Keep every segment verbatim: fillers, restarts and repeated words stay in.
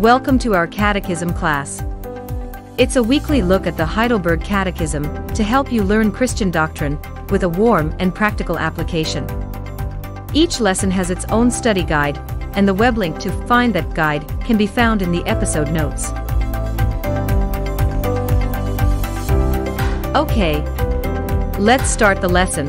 Welcome to our Catechism class. It's a weekly look at the Heidelberg Catechism to help you learn Christian doctrine with a warm and practical application. Each lesson has its own study guide, and the web link to find that guide can be found in the episode notes. Okay, let's start the lesson.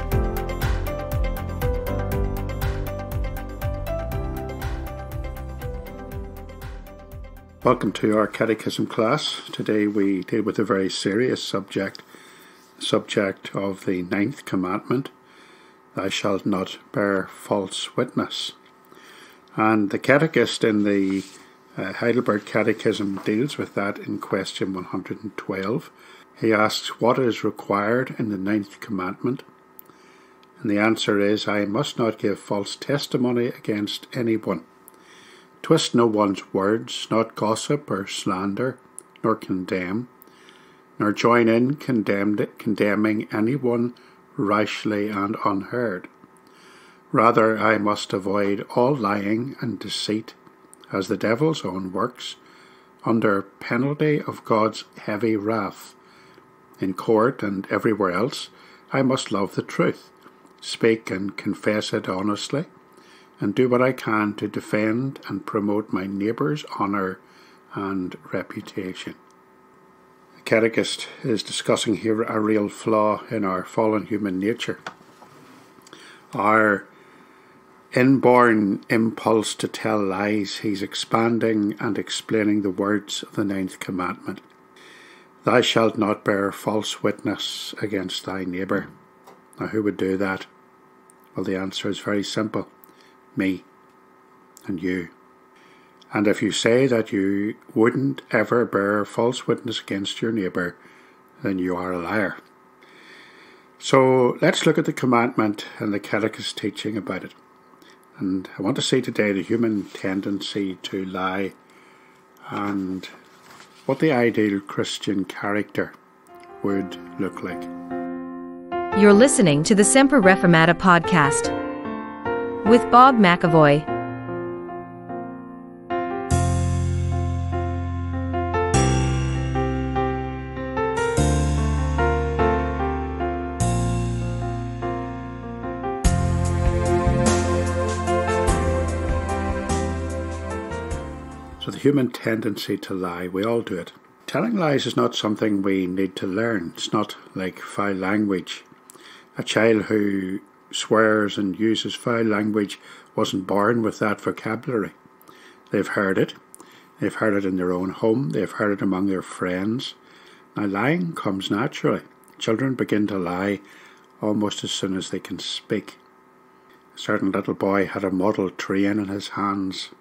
Welcome to our Catechism class. Today we deal with a very serious subject, the subject of the ninth commandment, thou shalt not bear false witness. And the catechist in the uh, Heidelberg Catechism deals with that in question one hundred twelve. He asks, what is required in the ninth commandment? And the answer is, I must not give false testimony against anyone. Twist no one's words, not gossip or slander, nor condemn, nor join in condemned, condemning anyone rashly and unheard. Rather, I must avoid all lying and deceit, as the devil's own works, under penalty of God's heavy wrath. In court and everywhere else, I must love the truth, speak and confess it honestly, and do what I can to defend and promote my neighbour's honour and reputation. The catechist is discussing here a real flaw in our fallen human nature. Our inborn impulse to tell lies. He's expanding and explaining the words of the ninth commandment. Thou shalt not bear false witness against thy neighbour. Now, who would do that? Well, the answer is very simple. Me and you. And if you say that you wouldn't ever bear false witness against your neighbour, then you are a liar. So let's look at the commandment and the catechist's teaching about it. And I want to see today the human tendency to lie and what the ideal Christian character would look like. You're listening to the Semper Reformata podcast with Bob McAvoy. So the human tendency to lie, we all do it. Telling lies is not something we need to learn. It's not like foul language. A child who swears and uses foul language wasn't born with that vocabulary. They've heard it. They've heard it in their own home. They've heard it among their friends. Now, lying comes naturally. Children begin to lie almost as soon as they can speak. A certain little boy had a model train in his hands,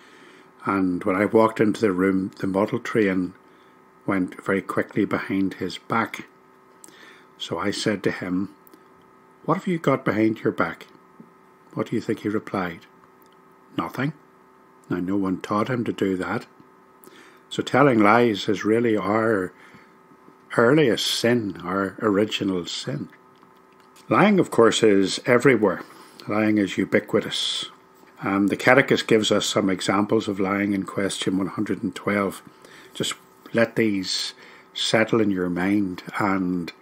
and when I walked into the room, the model train went very quickly behind his back. So I said to him, "What have you got behind your back?" What do you think he replied? "Nothing." Now, no one taught him to do that. So telling lies is really our earliest sin, our original sin. Lying, of course, is everywhere. Lying is ubiquitous. Um, the Catechist gives us some examples of lying in question one hundred twelve. Just let these settle in your mind and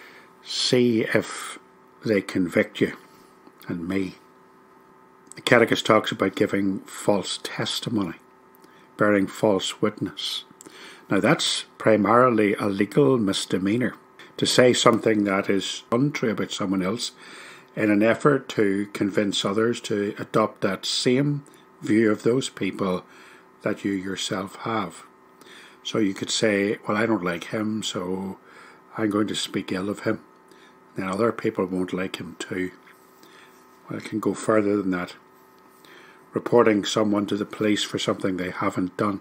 see if they convict you and me. The Catechist talks about giving false testimony, bearing false witness. Now, that's primarily a legal misdemeanour, to say something that is untrue about someone else in an effort to convince others to adopt that same view of those people that you yourself have. So you could say, well, I don't like him, so I'm going to speak ill of him. Then other people won't like him too. Well, it can go further than that. Reporting someone to the police for something they haven't done.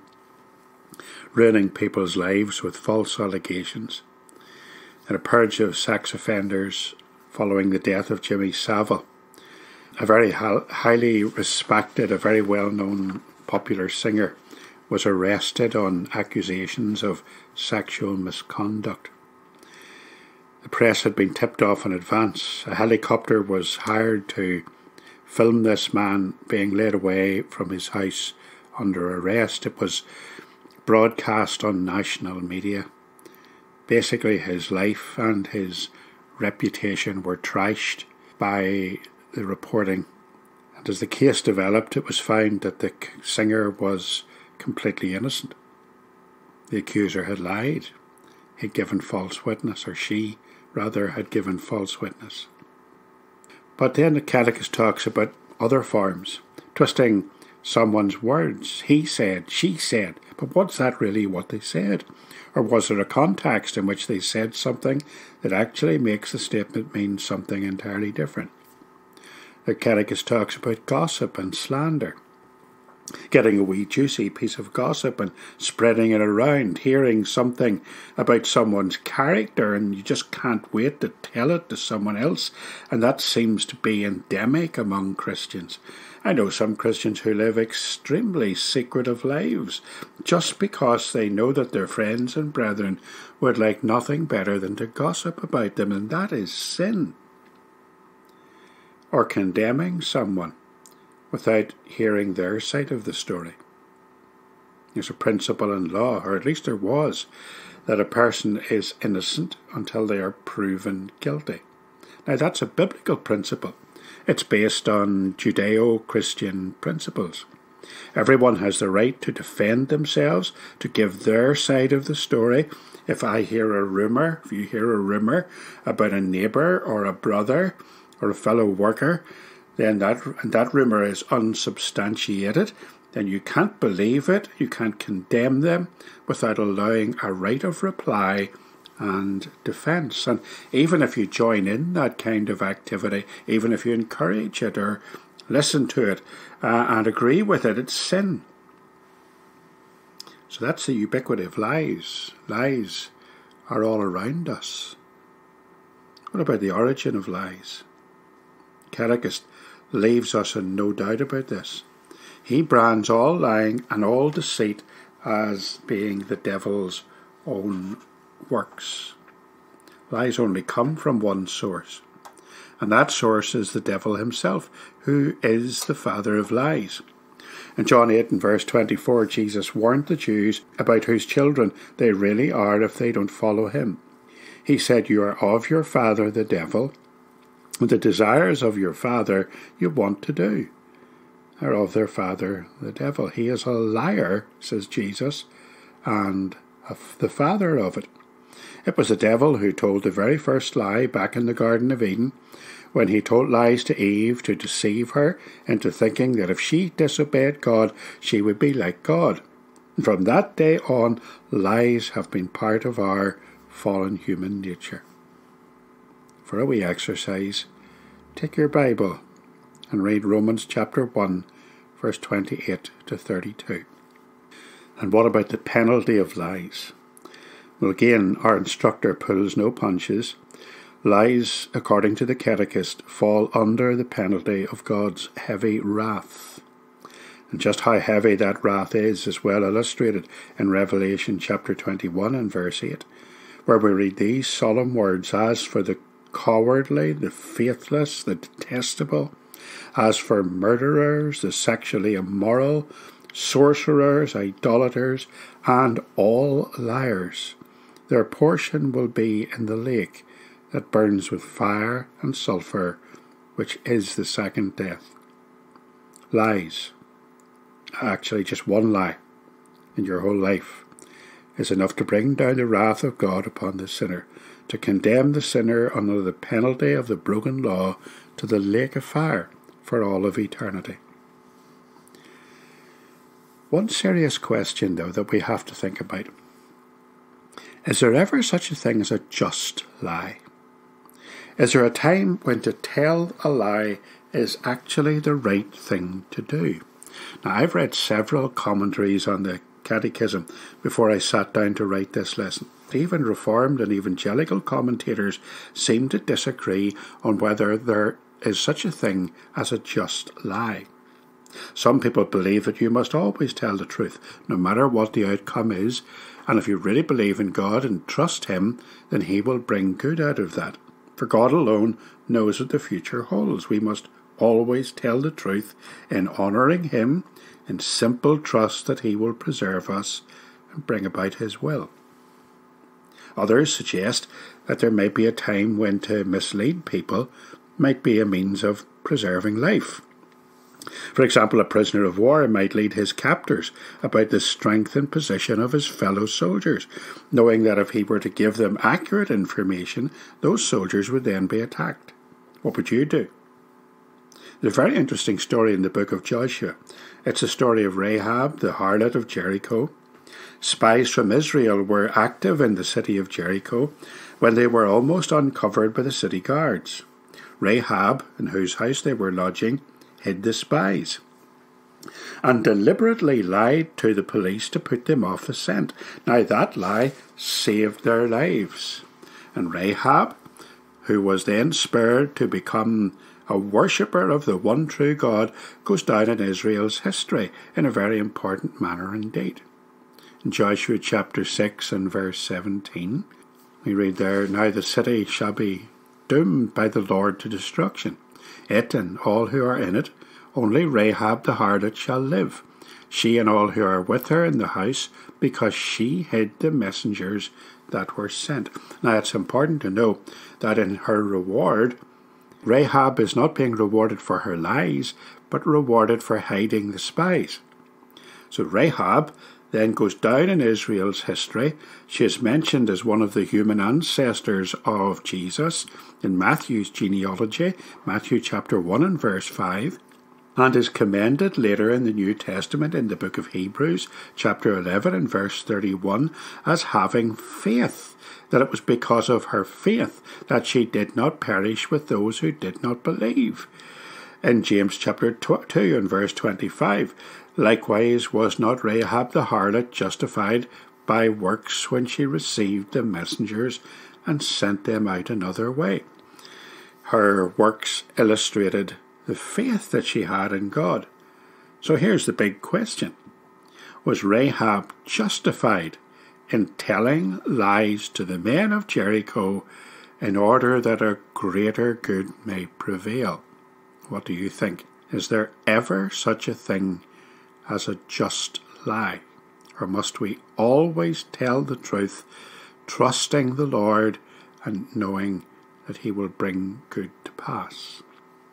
Ruining people's lives with false allegations. And a purge of sex offenders following the death of Jimmy Savile. A very highly respected, a very well-known popular singer was arrested on accusations of sexual misconduct. The press had been tipped off in advance. A helicopter was hired to film this man being led away from his house under arrest. It was broadcast on national media. Basically, his life and his reputation were trashed by the reporting. And as the case developed, it was found that the singer was completely innocent. The accuser had lied. He'd given false witness, or she, rather, had given false witness. But then the Catechist talks about other forms, twisting someone's words. He said, she said, but what's that really what they said? Or was there a context in which they said something that actually makes the statement mean something entirely different? The Catechist talks about gossip and slander. Getting a wee juicy piece of gossip and spreading it around, hearing something about someone's character, and you just can't wait to tell it to someone else, and that seems to be endemic among Christians. I know some Christians who live extremely secretive lives, just because they know that their friends and brethren would like nothing better than to gossip about them, and that is sin. Or condemning someone without hearing their side of the story. There's a principle in law, or at least there was, that a person is innocent until they are proven guilty. Now that's a biblical principle. It's based on Judeo-Christian principles. Everyone has the right to defend themselves, to give their side of the story. If I hear a rumour, if you hear a rumour about a neighbour or a brother or a fellow worker, then that, and that rumour is unsubstantiated, then you can't believe it, you can't condemn them without allowing a right of reply and defence. And even if you join in that kind of activity, even if you encourage it or listen to it uh, and agree with it, it's sin. So that's the ubiquity of lies. Lies are all around us. What about the origin of lies? Catechist leaves us in no doubt about this. He brands all lying and all deceit as being the devil's own works. Lies only come from one source, and that source is the devil himself, who is the father of lies. In John eight and verse twenty-four, Jesus warned the Jews about whose children they really are if they don't follow him. He said, "You are of your father the devil, and the desires of your father you want to do are of their father the devil. He is a liar," says Jesus, "and the father of it." It was the devil who told the very first lie back in the Garden of Eden, when he told lies to Eve to deceive her into thinking that if she disobeyed God, she would be like God. And from that day on, lies have been part of our fallen human nature. For a wee exercise, take your Bible and read Romans chapter one, verse twenty-eight to thirty-two. And what about the penalty of lies? Well, again, our instructor pulls no punches. Lies, according to the Catechist, fall under the penalty of God's heavy wrath. And just how heavy that wrath is is well illustrated in Revelation chapter twenty-one and verse eight, where we read these solemn words: "As for the cowardly, the faithless, the detestable, as for murderers, the sexually immoral, sorcerers, idolaters, and all liars, their portion will be in the lake that burns with fire and sulphur, which is the second death." Lies, actually just one lie in your whole life, is enough to bring down the wrath of God upon the sinner, to condemn the sinner under the penalty of the broken law to the lake of fire for all of eternity. One serious question, though, that we have to think about: is there ever such a thing as a just lie? Is there a time when to tell a lie is actually the right thing to do? Now, I've read several commentaries on the Catechism before I sat down to write this lesson. Even Reformed and evangelical commentators seem to disagree on whether there is such a thing as a just lie. Some people believe that you must always tell the truth, no matter what the outcome is, and if you really believe in God and trust him, then he will bring good out of that. For God alone knows what the future holds. We must always tell the truth in honouring him, in simple trust that he will preserve us and bring about his will. Others suggest that there may be a time when to mislead people might be a means of preserving life. For example, a prisoner of war might lead his captors about the strength and position of his fellow soldiers, knowing that if he were to give them accurate information, those soldiers would then be attacked. What would you do? There's a very interesting story in the book of Joshua. It's a story of Rahab, the harlot of Jericho. Spies from Israel were active in the city of Jericho when they were almost uncovered by the city guards. Rahab, in whose house they were lodging, hid the spies and deliberately lied to the police to put them off the scent. Now that lie saved their lives. And Rahab, who was then spurred to become a worshipper of the one true God, goes down in Israel's history in a very important manner indeed. In Joshua chapter six and verse seventeen, we read there, "Now the city shall be doomed by the Lord to destruction. It and all who are in it, only Rahab the harlot shall live, she and all who are with her in the house, because she hid the messengers that were sent." Now it's important to know that in her reward, Rahab is not being rewarded for her lies, but rewarded for hiding the spies. So Rahab then goes down in Israel's history. She is mentioned as one of the human ancestors of Jesus in Matthew's genealogy, Matthew chapter one and verse five, and is commended later in the New Testament in the book of Hebrews, chapter eleven and verse thirty-one, as having faith, that it was because of her faith that she did not perish with those who did not believe. In James chapter two and verse twenty-five, likewise was not Rahab the harlot justified by works when she received the messengers and sent them out another way. Her works illustrated the faith that she had in God. So here's the big question. Was Rahab justified in telling lies to the men of Jericho in order that a greater good may prevail? What do you think? Is there ever such a thing as a just lie? Or must we always tell the truth, trusting the Lord and knowing that he will bring good to pass?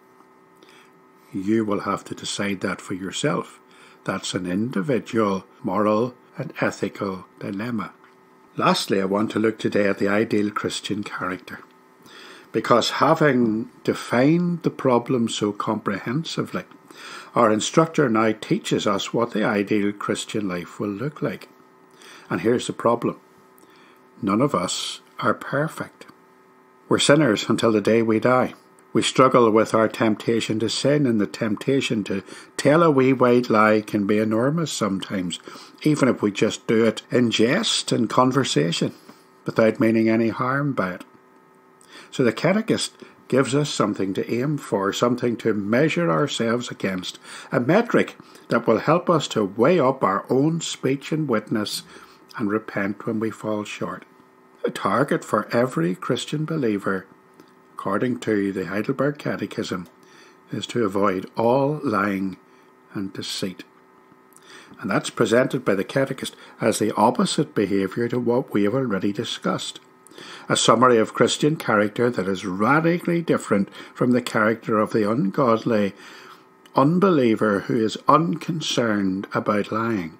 You will have to decide that for yourself. That's an individual, moral and ethical dilemma. Lastly, I want to look today at the ideal Christian character. Because having defined the problem so comprehensively, our instructor now teaches us what the ideal Christian life will look like. And here's the problem. None of us are perfect. We're sinners until the day we die. We struggle with our temptation to sin, and the temptation to tell a wee white lie can be enormous sometimes, even if we just do it in jest and conversation, without meaning any harm by it. So the Catechist gives us something to aim for, something to measure ourselves against, a metric that will help us to weigh up our own speech and witness and repent when we fall short. A target for every Christian believer, according to the Heidelberg Catechism, is to avoid all lying and deceit. And that's presented by the Catechist as the opposite behaviour to what we have already discussed. A summary of Christian character that is radically different from the character of the ungodly unbeliever who is unconcerned about lying.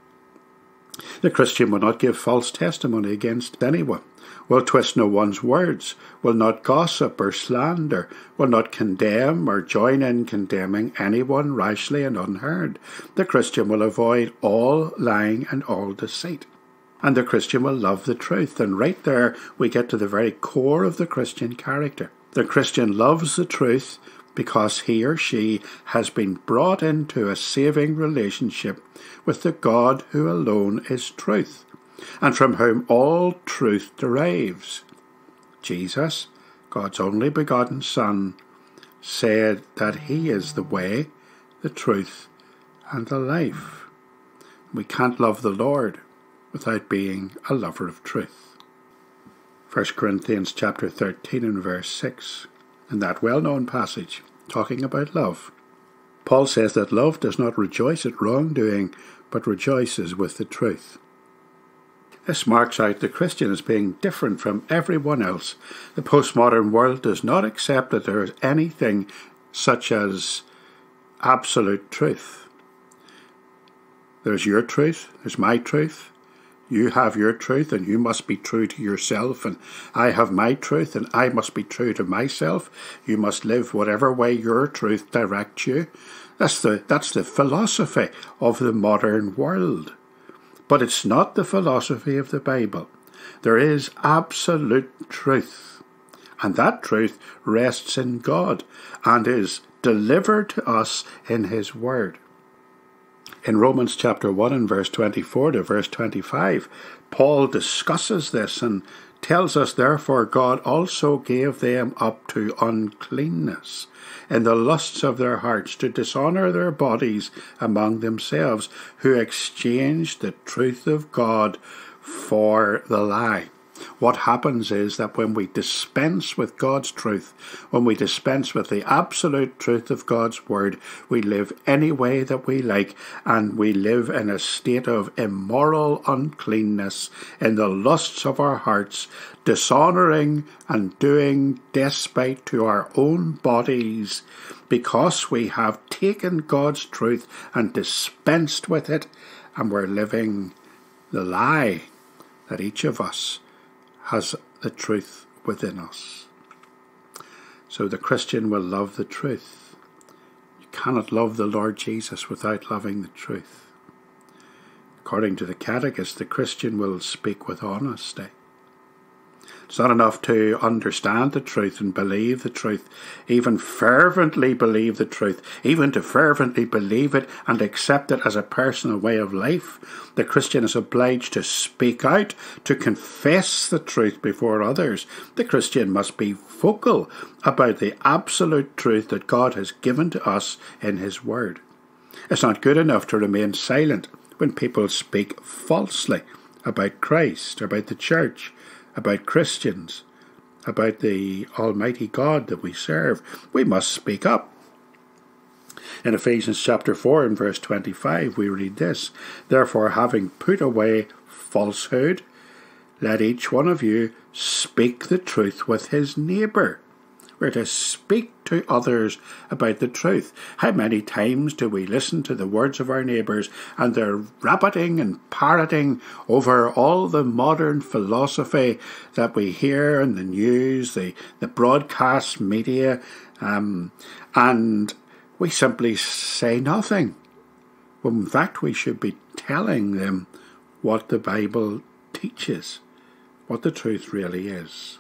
The Christian will not give false testimony against anyone, will twist no one's words, will not gossip or slander, will not condemn or join in condemning anyone rashly and unheard. The Christian will avoid all lying and all deceit. And the Christian will love the truth. And right there we get to the very core of the Christian character. The Christian loves the truth because he or she has been brought into a saving relationship with the God who alone is truth, and from whom all truth derives. Jesus, God's only begotten Son, said that he is the way, the truth, and the life. We can't love the Lord without being a lover of truth. First Corinthians chapter thirteen and verse six, in that well-known passage, talking about love, Paul says that love does not rejoice at wrongdoing, but rejoices with the truth. This marks out the Christian as being different from everyone else. The postmodern world does not accept that there is anything such as absolute truth. There's your truth, there's my truth. You have your truth and you must be true to yourself, and I have my truth and I must be true to myself. You must live whatever way your truth directs you. That's the, that's the philosophy of the modern world. But it's not the philosophy of the Bible. There is absolute truth, and that truth rests in God and is delivered to us in His Word. In Romans chapter one and verse twenty-four to verse twenty-five, Paul discusses this and tells us, therefore God also gave them up to uncleanness in the lusts of their hearts, to dishonour their bodies among themselves, who exchanged the truth of God for the lie. What happens is that when we dispense with God's truth, when we dispense with the absolute truth of God's word, we live any way that we like, and we live in a state of immoral uncleanness in the lusts of our hearts, dishonouring and doing despite to our own bodies, because we have taken God's truth and dispensed with it, and we're living the lie that each of us has the truth within us. So the Christian will love the truth. You cannot love the Lord Jesus without loving the truth. According to the Catechist, the Christian will speak with honesty. It's not enough to understand the truth and believe the truth, even fervently believe the truth, even to fervently believe it and accept it as a personal way of life. The Christian is obliged to speak out, to confess the truth before others. The Christian must be vocal about the absolute truth that God has given to us in His Word. It's not good enough to remain silent when people speak falsely about Christ, about the church, about Christians, about the Almighty God that we serve. We must speak up. In Ephesians chapter four and verse twenty-five we read this, therefore having put away falsehood, let each one of you speak the truth with his neighbour. We're to speak to others about the truth. How many times do we listen to the words of our neighbours and they're rabbiting and parroting over all the modern philosophy that we hear in the news, the, the broadcast media, um, and we simply say nothing. Well, in fact, we should be telling them what the Bible teaches, what the truth really is.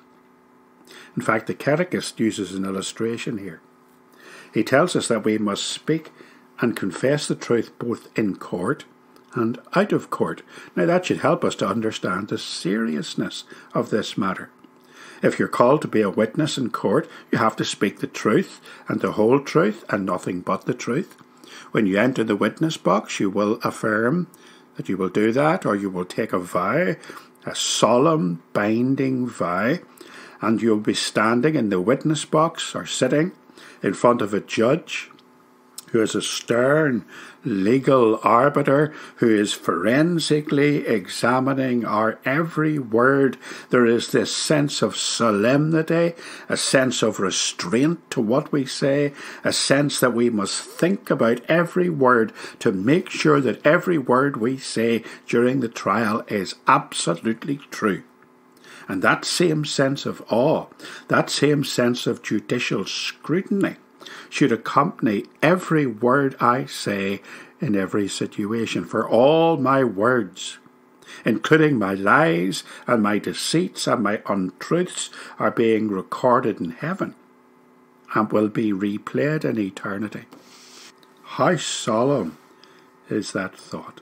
In fact, the Catechist uses an illustration here. He tells us that we must speak and confess the truth both in court and out of court. Now, that should help us to understand the seriousness of this matter. If you're called to be a witness in court, you have to speak the truth and the whole truth and nothing but the truth. When you enter the witness box, you will affirm that you will do that, or you will take a vow, a solemn, binding vow, and you'll be standing in the witness box or sitting in front of a judge who is a stern legal arbiter who is forensically examining our every word. There is this sense of solemnity, a sense of restraint to what we say, a sense that we must think about every word to make sure that every word we say during the trial is absolutely true. And that same sense of awe, that same sense of judicial scrutiny should accompany every word I say in every situation. For all my words, including my lies and my deceits and my untruths, are being recorded in heaven and will be replayed in eternity. How solemn is that thought?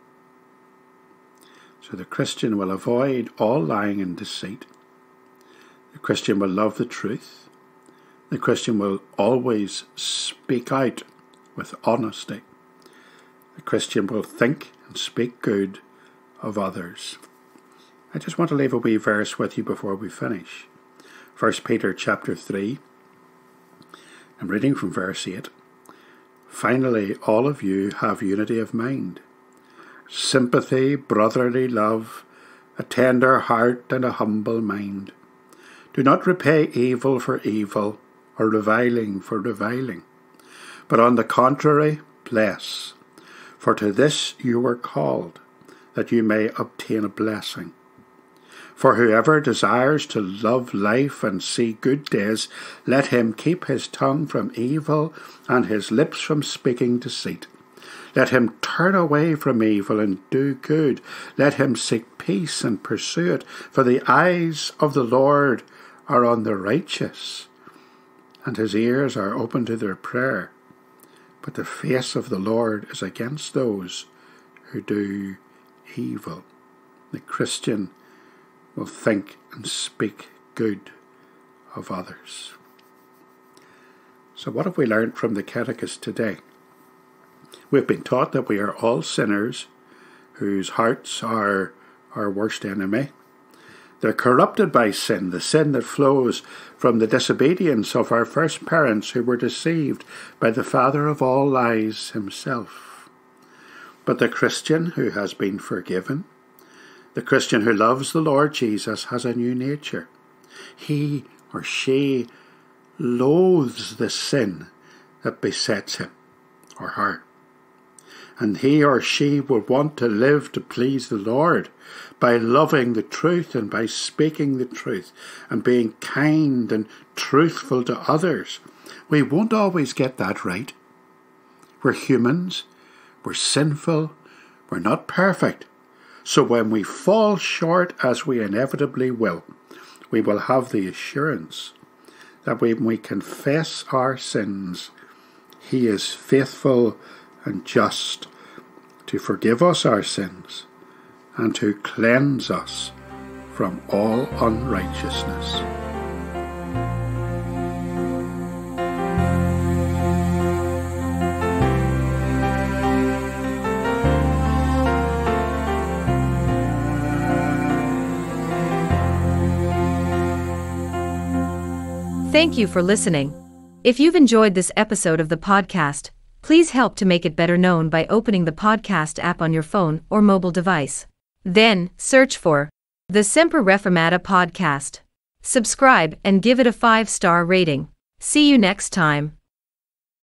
So the Christian will avoid all lying and deceit. The Christian will love the truth. The Christian will always speak out with honesty. The Christian will think and speak good of others. I just want to leave a wee verse with you before we finish. First Peter chapter three. I'm reading from verse eight. Finally, all of you have unity of mind, sympathy, brotherly love, a tender heart and a humble mind. Do not repay evil for evil, or reviling for reviling, but on the contrary, bless. For to this you were called, that you may obtain a blessing. For whoever desires to love life and see good days, let him keep his tongue from evil and his lips from speaking deceit. Let him turn away from evil and do good. Let him seek peace and pursue it. For the eyes of the Lord are on the righteous, and his ears are open to their prayer. But the face of the Lord is against those who do evil. The Christian will think and speak good of others. So what have we learned from the Catechist today? We've been taught that we are all sinners whose hearts are our worst enemy. They're corrupted by sin, the sin that flows from the disobedience of our first parents who were deceived by the father of all lies himself. But the Christian who has been forgiven, the Christian who loves the Lord Jesus, has a new nature. He or she loathes the sin that besets him or her. And he or she will want to live to please the Lord by loving the truth and by speaking the truth and being kind and truthful to others. We won't always get that right. We're humans, we're sinful, we're not perfect. So when we fall short, as we inevitably will, we will have the assurance that when we confess our sins, he is faithful and just to forgive us our sins and to cleanse us from all unrighteousness. Thank you for listening. If you've enjoyed this episode of the podcast, please help to make it better known by opening the podcast app on your phone or mobile device. Then, search for the Semper Reformata podcast. Subscribe and give it a five-star rating. See you next time.